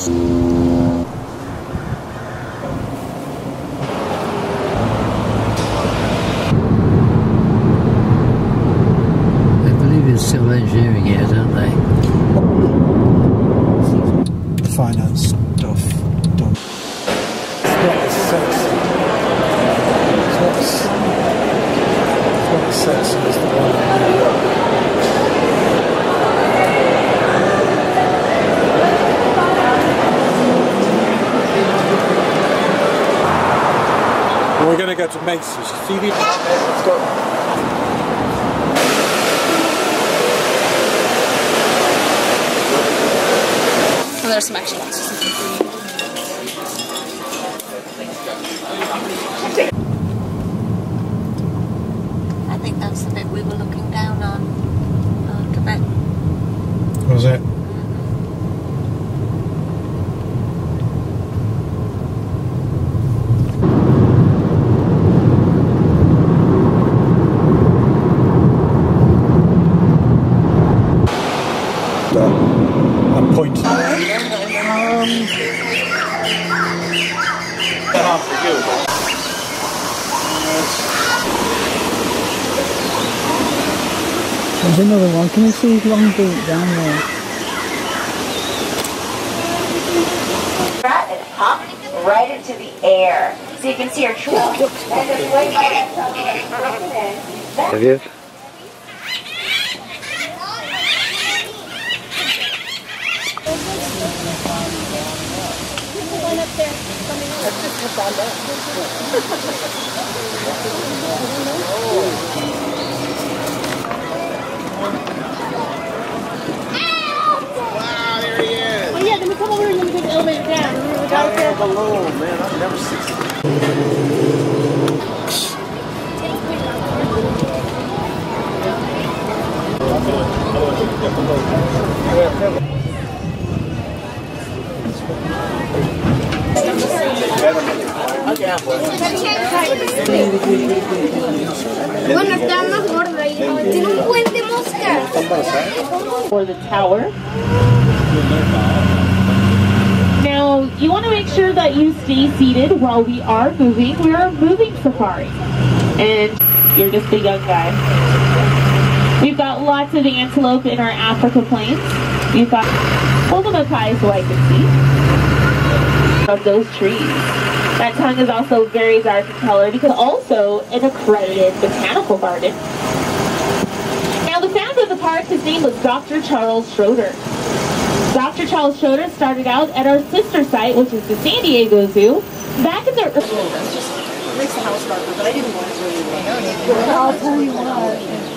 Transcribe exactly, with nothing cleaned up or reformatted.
Still engineering it, don't they? Finance stuff done. It's not as sexy. It's not as, it's not as sexy as the one in New York. We're going to go to Macy's. See the... Let's go. So there's some extra boxes. I think that's the bit we were looking down on. Uh, Quebec. Was it? I'm pointing. Um, There's another one. Can you see his long boot down there? And up right into the air. So you can see her trail. And just wait. Have you? Wow, there he is. Oh yeah, then we come over and then we take the elevator down. Remember the guy there? Balloon, man, I've never seen it. Bueno, está más gorda y tiene un buen de moscas. For the tower. Now, you want to make sure that you stay seated while we are moving. We are moving safari. And you're just a young guy. We've got lots of antelope in our Africa plains. We've got, hold them up high so I can see. Of those trees. That tongue is also very dark in color because also an accredited botanical garden. Now the founder of the park, his name was Doctor Charles Schroeder. Doctor Charles Schroeder started out at our sister site, which is the San Diego Zoo, back in the early... Makes the house darker, but I didn't want it really. I'll tell you what.